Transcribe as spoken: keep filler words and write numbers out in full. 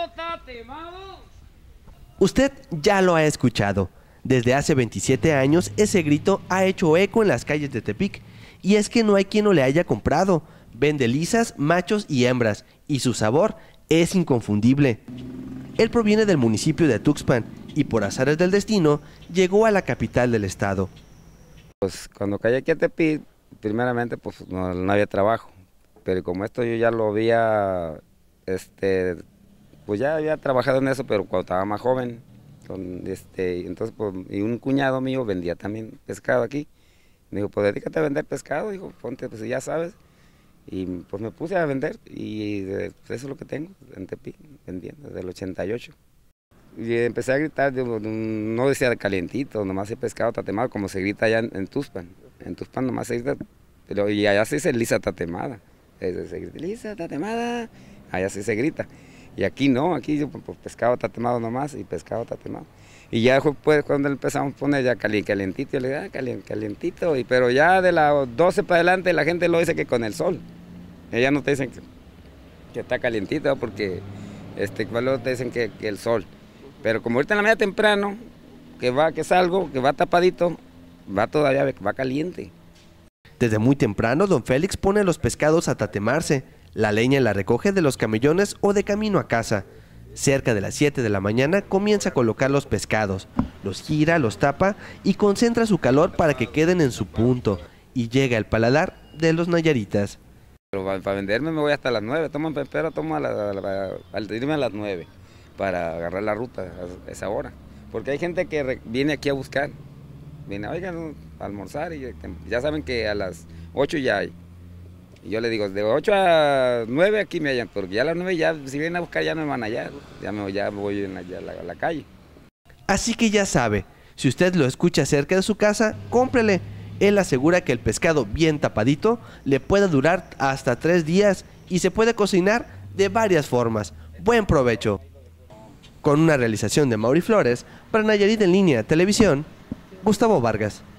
tatemado. Usted ya lo ha escuchado. Desde hace veintisiete años ese grito ha hecho eco en las calles de Tepic. Y es que no hay quien no le haya comprado. Vende lisas, machos y hembras. Y su sabor es inconfundible. Él proviene del municipio de Tuxpan y por azares del destino llegó a la capital del estado. Pues cuando caí aquí a Tepic, primeramente pues no, no había trabajo. Pero como esto yo ya lo había, este, pues ya había trabajado en eso, pero cuando estaba más joven. Con, este, entonces, pues, y un cuñado mío vendía también pescado aquí. Me dijo, pues dedícate a vender pescado, dijo, ponte, pues ya sabes. Y pues me puse a vender y pues, eso es lo que tengo en Tepic, vendiendo desde el ochenta y ocho. Y empecé a gritar, no decía de calientito, nomás de pescado tatemado, como se grita allá en, en Tuxpan. En Tuxpan nomás se grita, pero y allá se dice lisa tatemada. Se, se grita, lisa tatemada, allá sí se grita. Y aquí no, aquí pues, pescado tatemado nomás y pescado tatemado. Y ya pues cuando empezamos a poner ya calientito, yo le digo, ah, calient, calientito, y, pero ya de las doce para adelante la gente lo dice que con el sol. Ellas no te dicen que, que está calientito porque este, luego te dicen que, que el sol. Pero como ahorita en la media temprano, que va, que salgo, que va tapadito, va todavía, va caliente. Desde muy temprano, don Félix pone los pescados a tatemarse. La leña la recoge de los camellones o de camino a casa. Cerca de las siete de la mañana comienza a colocar los pescados, los gira, los tapa y concentra su calor para que queden en su punto y llega al paladar de los nayaritas. Pero para, para venderme me voy hasta las nueve, tomo espero, tomo a la, a la, al irme a las nueve para agarrar la ruta a esa hora. Porque hay gente que re, viene aquí a buscar, viene, oigan, a almorzar y ya saben que a las ocho ya hay. Y yo le digo, de ocho a nueve aquí me hallan, porque ya a las nueve ya, si vienen a buscar ya no me van a hallar, ya me ya voy en la, ya la, la calle. Así que ya sabe, si usted lo escucha cerca de su casa, cómprele. Él asegura que el pescado bien tapadito le puede durar hasta tres días y se puede cocinar de varias formas. Buen provecho. Con una realización de Mauri Flores, para Nayarit en Línea Televisión, Gustavo Vargas.